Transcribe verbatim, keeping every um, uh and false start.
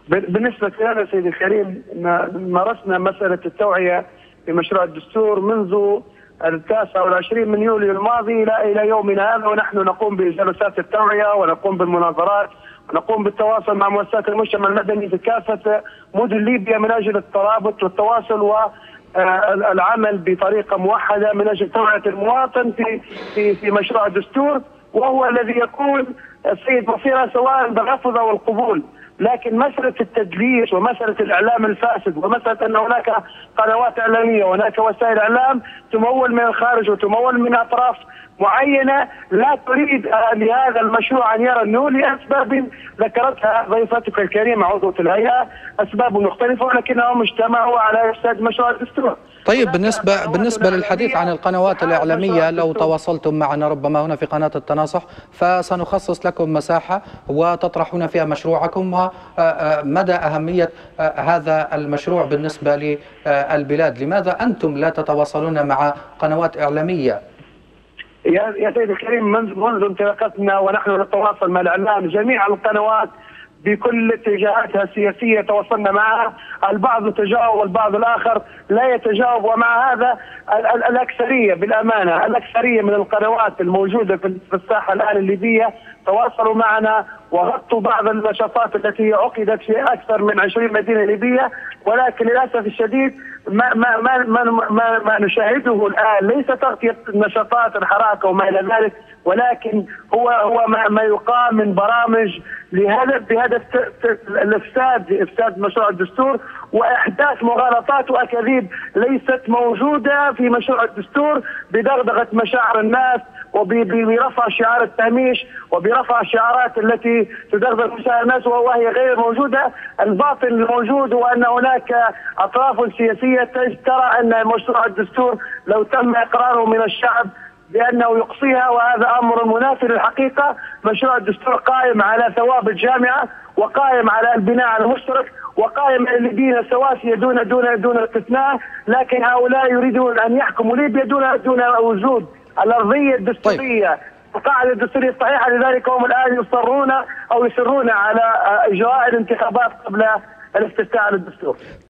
بالنسبة لنا سيدي الكريم، مارسنا مسألة التوعية في مشروع الدستور منذ التاسع والعشرين من يوليو الماضي إلى إلى يومنا هذا، ونحن نقوم بجلسات التوعية ونقوم بالمناظرات ونقوم بالتواصل مع مؤسسات المجتمع المدني في كافة مدن ليبيا من أجل الترابط والتواصل والعمل بطريقة موحدة من أجل توعية المواطن في في في مشروع الدستور، وهو الذي يكون السيد مصيره سواء بالرفض أو القبول. لكن مسألة التدليس ومسألة الإعلام الفاسد ومسألة أن هناك قنوات إعلامية وهناك وسائل إعلام تمول من الخارج وتمول من أطراف معينة لا تريد لهذا المشروع أن يرى النور لأسباب ذكرتها ضيفتك الكريمة عضوة الهيئة، أسباب مختلفة ولكنهم اجتمعوا على إفساد مشروع الدستور. طيب بالنسبة بالنسبة للحديث عن القنوات الإعلامية، لو تواصلتم معنا ربما هنا في قناة التناصح فسنخصص لكم مساحة وتطرحون فيها مشروعكم ومدى أهمية هذا المشروع بالنسبة للبلاد. لماذا أنتم لا تتواصلون مع قنوات إعلامية؟ يا يا سيدي الكريم، منذ منذ انطلاقتنا ونحن نتواصل مع الإعلام، جميع القنوات بكل اتجاهاتها السياسية تواصلنا معها، البعض يتجاوب والبعض الآخر لا يتجاوب، ومع هذا الأكثرية بالأمانة الأكثرية من القنوات الموجودة في الساحة الآن الليبية تواصلوا معنا وغطوا بعض النشاطات التي عقدت في أكثر من عشرين مدينة ليبية، ولكن للأسف الشديد ما ما ما ما, ما, ما نشاهده الآن ليس تغطية نشاطات الحراك وما إلى ذلك، ولكن هو هو ما, ما يقام من برامج لهدف بهدف الافساد افساد مشروع الدستور واحداث مغالطات واكاذيب ليست موجوده في مشروع الدستور، بدغدغه مشاعر الناس وبرفع شعار التهميش وبرفع الشعارات التي تدغدغ مشاعر الناس وهي غير موجوده. الباطل الموجود هو ان هناك اطراف سياسيه ترى ان مشروع الدستور لو تم اقراره من الشعب بأنه يقصيها، وهذا أمر منافي للحقيقة. مشروع الدستور قائم على ثوابت جامعة وقائم على البناء على المشترك وقائم على الليبيين سواسية دون دون دون استثناء، لكن هؤلاء يريدون أن يحكموا ليبيا دون دون وجود الأرضية الدستورية القاعدة الدستورية الصحيحة. لذلك هم الآن يصرون أو يصرون على إجراء الانتخابات قبل الاستفتاء على الدستور.